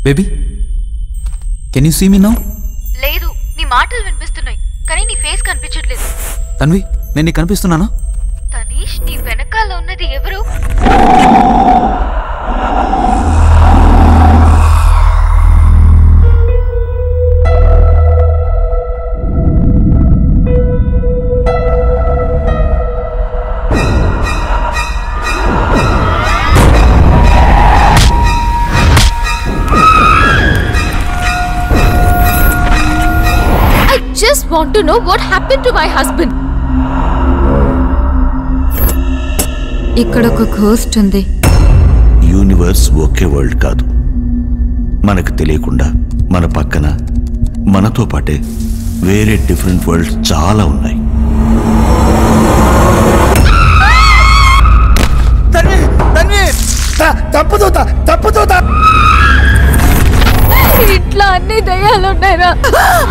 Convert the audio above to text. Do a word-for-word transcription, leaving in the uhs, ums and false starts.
Baby can you see me now? లేదు, నీ మాటలు వినిపిస్తున్నాయి కానీ నీ ఫేస్ కనిపించట్లేదు. తన్వి, నేను నీకు కనిపిస్తున్నానా? తనీష్, నీ వెనకాల ఉన్నది ఎవరు? Just want to know what happened to my husband. ఇక్కడ ఒక గోస్ట్ ఉంది. యూనివర్స్ ఒకే వరల్డ్ కాదు, మనకు తెలియకుండా మన పక్కన మనతో పాటే వేరే డిఫరెంట్ వరల్డ్స్ చాలా ఉన్నాయి. ఇట్లా అన్ని దయ్యాలు ఉన్నాయిరా.